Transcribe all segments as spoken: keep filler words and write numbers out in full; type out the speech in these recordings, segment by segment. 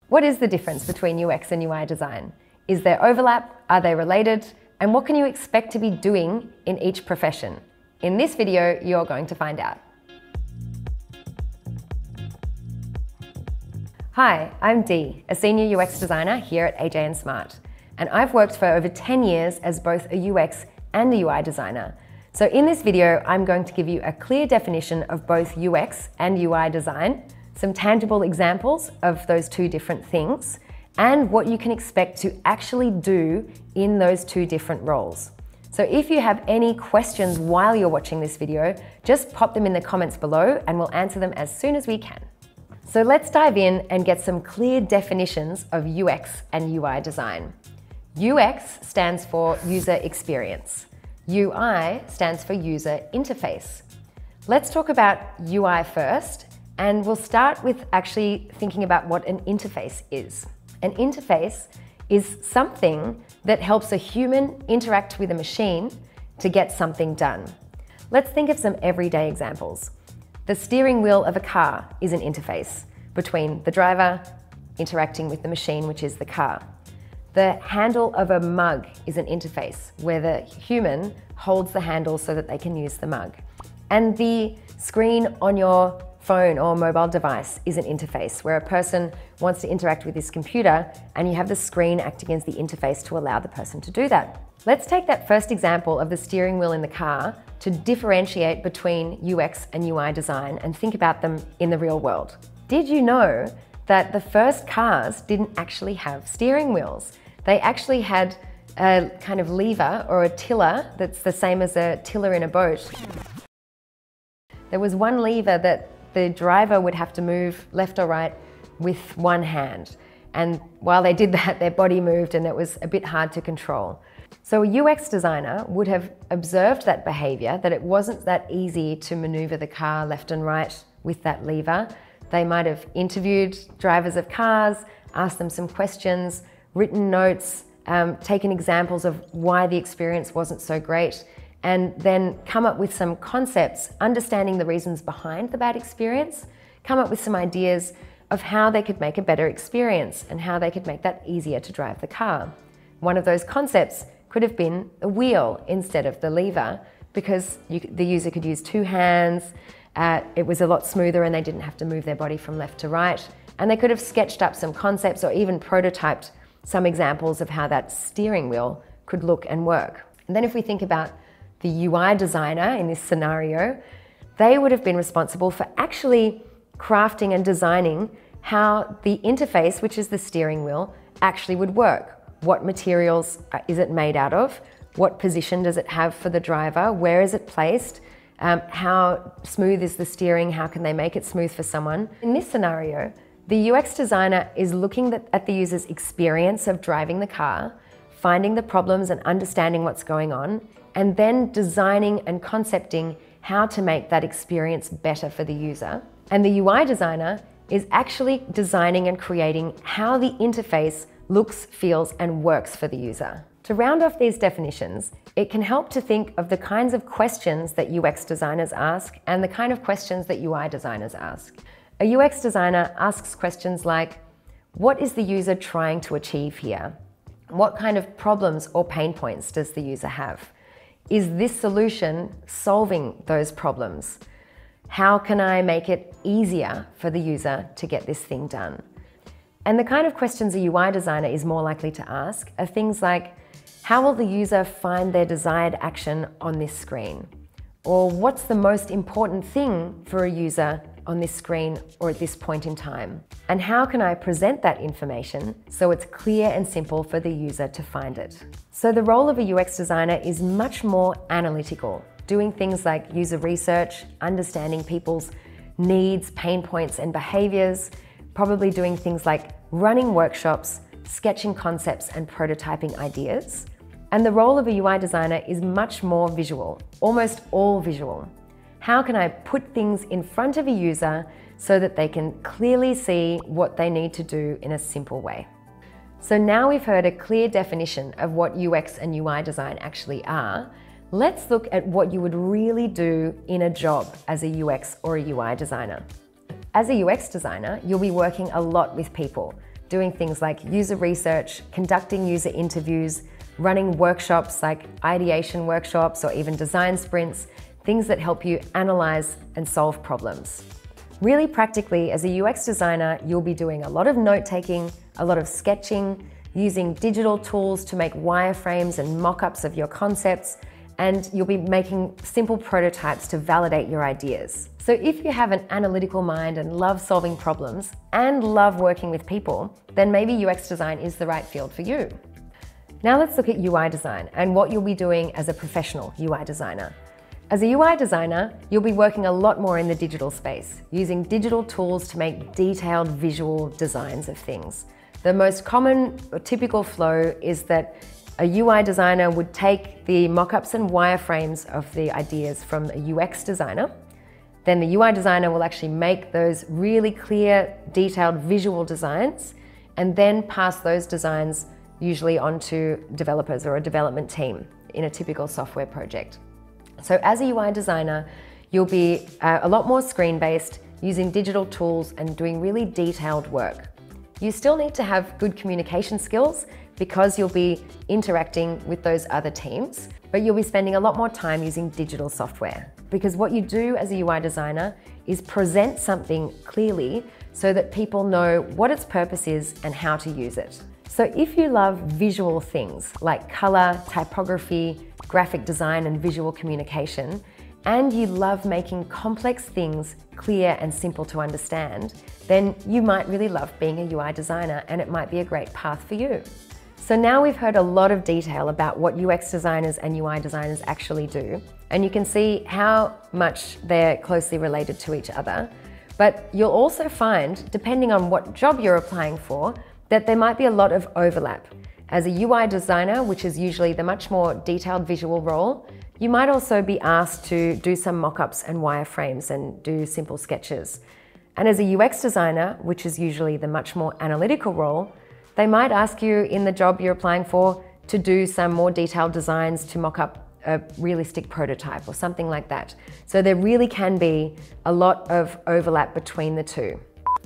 What is the difference between U X and U I design? Is there overlap? Are they related? And what can you expect to be doing in each profession? In this video, you're going to find out. Hi, I'm Dee, a senior U X designer here at A J and Smart. And I've worked for over ten years as both a U X and a U I designer. So in this video, I'm going to give you a clear definition of both U X and U I design, some tangible examples of those two different things, and what you can expect to actually do in those two different roles. So if you have any questions while you're watching this video, just pop them in the comments below and we'll answer them as soon as we can. So let's dive in and get some clear definitions of U X and U I design. U X stands for user experience. U I stands for user interface. Let's talk about U I first, and we'll start with actually thinking about what an interface is. An interface is something that helps a human interact with a machine to get something done. Let's think of some everyday examples. The steering wheel of a car is an interface between the driver interacting with the machine, which is the car. The handle of a mug is an interface where the human holds the handle so that they can use the mug. And the screen on your phone or mobile device is an interface where a person wants to interact with this computer and you have the screen acting as the interface to allow the person to do that. Let's take that first example of the steering wheel in the car to differentiate between U X and U I design and think about them in the real world. Did you know that the first cars didn't actually have steering wheels? They actually had a kind of lever or a tiller that's the same as a tiller in a boat. There was one lever that the driver would have to move left or right with one hand. And while they did that, their body moved and it was a bit hard to control. So a U X designer would have observed that behavior, that it wasn't that easy to maneuver the car left and right with that lever. They might have interviewed drivers of cars, asked them some questions, written notes, um, taken examples of why the experience wasn't so great, and then come up with some concepts, understanding the reasons behind the bad experience, come up with some ideas of how they could make a better experience and how they could make that easier to drive the car. One of those concepts could have been a wheel instead of the lever, because you, the user could use two hands, uh, it was a lot smoother and they didn't have to move their body from left to right. And they could have sketched up some concepts or even prototyped some examples of how that steering wheel could look and work. And then if we think about the U I designer in this scenario, they would have been responsible for actually crafting and designing how the interface, which is the steering wheel, actually would work. What materials is it made out of? What position does it have for the driver? Where is it placed? Um, how smooth is the steering? How can they make it smooth for someone? In this scenario, the U X designer is looking at the user's experience of driving the car, finding the problems and understanding what's going on, and then designing and concepting how to make that experience better for the user. And the U I designer is actually designing and creating how the interface looks, feels, and works for the user. To round off these definitions, it can help to think of the kinds of questions that U X designers ask and the kind of questions that U I designers ask. A U X designer asks questions like, what is the user trying to achieve here? What kind of problems or pain points does the user have? Is this solution solving those problems? How can I make it easier for the user to get this thing done? And the kind of questions a U I designer is more likely to ask are things like, how will the user find their desired action on this screen? Or what's the most important thing for a user on this screen or at this point in time? And how can I present that information so it's clear and simple for the user to find it? So the role of a U X designer is much more analytical, doing things like user research, understanding people's needs, pain points, and behaviors, probably doing things like running workshops, sketching concepts, and prototyping ideas. And the role of a U I designer is much more visual, almost all visual. How can I put things in front of a user so that they can clearly see what they need to do in a simple way? So now we've heard a clear definition of what U X and U I design actually are. Let's look at what you would really do in a job as a U X or a U I designer. As a U X designer, you'll be working a lot with people, doing things like user research, conducting user interviews, running workshops like ideation workshops or even design sprints, things that help you analyze and solve problems. Really practically, as a U X designer, you'll be doing a lot of note-taking, a lot of sketching, using digital tools to make wireframes and mock-ups of your concepts, and you'll be making simple prototypes to validate your ideas. So if you have an analytical mind and love solving problems and love working with people, then maybe U X design is the right field for you. Now let's look at U I design and what you'll be doing as a professional U I designer. As a U I designer, you'll be working a lot more in the digital space, using digital tools to make detailed visual designs of things. The most common or typical flow is that a U I designer would take the mock-ups and wireframes of the ideas from a U X designer. Then the U I designer will actually make those really clear, detailed visual designs and then pass those designs usually onto developers or a development team in a typical software project. So as a U I designer, you'll be uh, a lot more screen-based, using digital tools and doing really detailed work. You still need to have good communication skills because you'll be interacting with those other teams, but you'll be spending a lot more time using digital software. Because what you do as a U I designer is present something clearly so that people know what its purpose is and how to use it. So if you love visual things like color, typography, graphic design and visual communication, and you love making complex things clear and simple to understand, then you might really love being a U I designer and it might be a great path for you. So now we've heard a lot of detail about what U X designers and U I designers actually do, and you can see how much they're closely related to each other. But you'll also find, depending on what job you're applying for, that there might be a lot of overlap. As a U I designer, which is usually the much more detailed visual role, you might also be asked to do some mock-ups and wireframes and do simple sketches. And as a U X designer, which is usually the much more analytical role, they might ask you in the job you're applying for to do some more detailed designs to mock up a realistic prototype or something like that. So there really can be a lot of overlap between the two.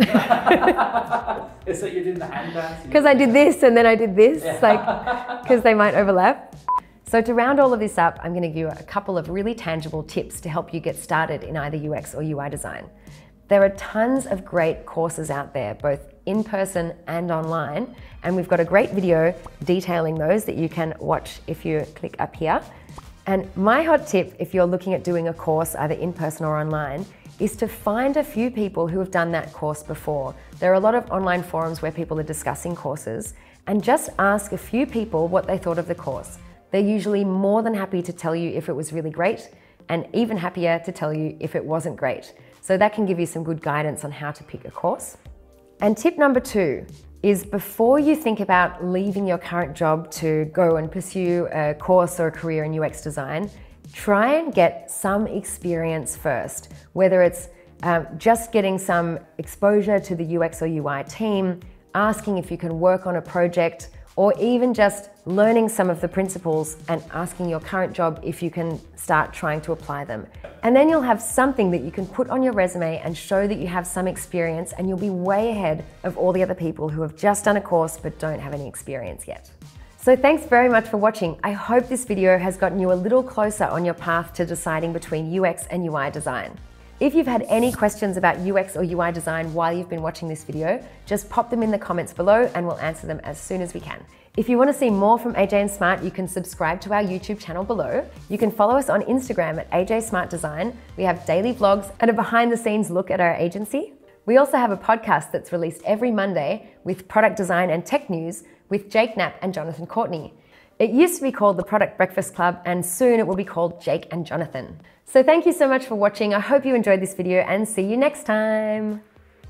It's like you did the hand dance. Because I did this and then I did this, yeah. like, because they might overlap. So to round all of this up, I'm going to give you a couple of really tangible tips to help you get started in either U X or U I design. There are tons of great courses out there, both in person and online, and we've got a great video detailing those that you can watch if you click up here. And my hot tip, if you're looking at doing a course either in person or online, is to find a few people who have done that course before. There are a lot of online forums where people are discussing courses, and just ask a few people what they thought of the course. They're usually more than happy to tell you if it was really great, and even happier to tell you if it wasn't great. So that can give you some good guidance on how to pick a course. And tip number two is, before you think about leaving your current job to go and pursue a course or a career in U X design, try and get some experience first, whether it's um, just getting some exposure to the U X or U I team, asking if you can work on a project, or even just learning some of the principles and asking your current job if you can start trying to apply them. And then you'll have something that you can put on your resume and show that you have some experience, and you'll be way ahead of all the other people who have just done a course but don't have any experience yet. So thanks very much for watching. I hope this video has gotten you a little closer on your path to deciding between U X and U I design. If you've had any questions about U X or U I design while you've been watching this video, just pop them in the comments below and we'll answer them as soon as we can. If you want to see more from A J and Smart, you can subscribe to our YouTube channel below. You can follow us on Instagram at A J Smart Design. We have daily vlogs and a behind the scenes look at our agency. We also have a podcast that's released every Monday with product design and tech news with Jake Knapp and Jonathan Courtney. It used to be called the Product Breakfast Club, and soon it will be called Jake and Jonathan. So thank you so much for watching. I hope you enjoyed this video, and see you next time.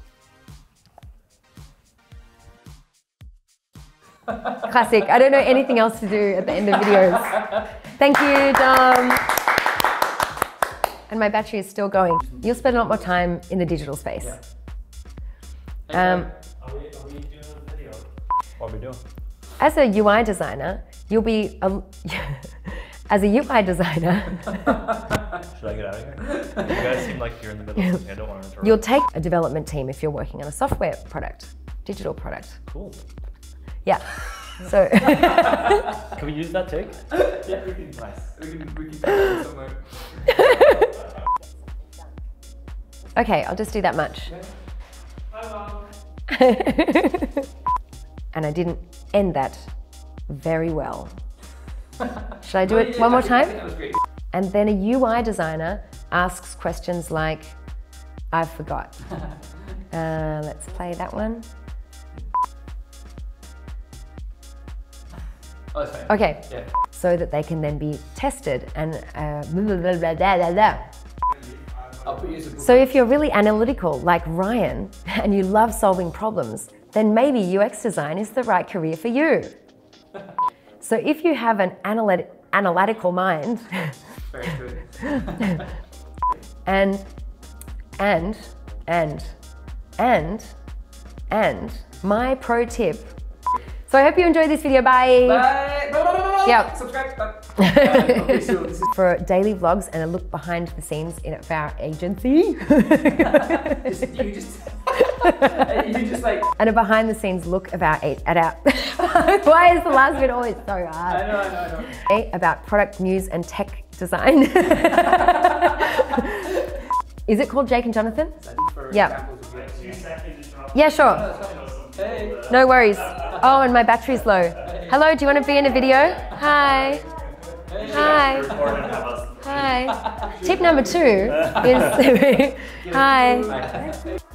Classic. I don't know anything else to do at the end of videos. Thank you, Dom. And my battery is still going. You'll spend a lot more time in the digital space. Yeah. Um, are, we, are we doing a video? What are we doing? As a U I designer, you'll be a, as a U I designer. Should I get out of here? You guys seem like you're in the middle of something. I don't want to interrupt. You'll take a development team if you're working on a software product. digital product. Cool. Yeah. So Can we use that too? Yeah, we can. Nice. We can. We can put it somewhere. okay, I'll just do that much. Bye, Mom. And I didn't end that very well. Should I do No, it you one did. more I think- I think time? that was great. And then a U I designer asks questions like, I forgot. Uh, let's play that one. Oh, that's fine. Okay, Yeah. so that they can then be tested and uh, blah, blah, blah, blah, blah, blah. I'll put you as a book. So if you're really analytical like Ryan and you love solving problems, then maybe U X design is the right career for you. So if you have an analytic, analytical mind Very good. and, and, and, and, and, my pro tip. So I hope you enjoyed this video. Bye. Bye. Bye. Bye. Bye. Bye. Yep. Subscribe. Bye. Okay, so this is For daily vlogs and a look behind the scenes in of our agency. just, you just you just like And a behind the scenes look of our at our why is the last bit always so hard? I know, I know, I know. Okay, about product news and tech design. Is it called Jake and Jonathan? For Yeah. examples of your- Yeah, sure. Hey. No worries. Oh, and my battery's low. Hello, do you want to be in a video? Hi. Hi. Hi. Tip number two is hi.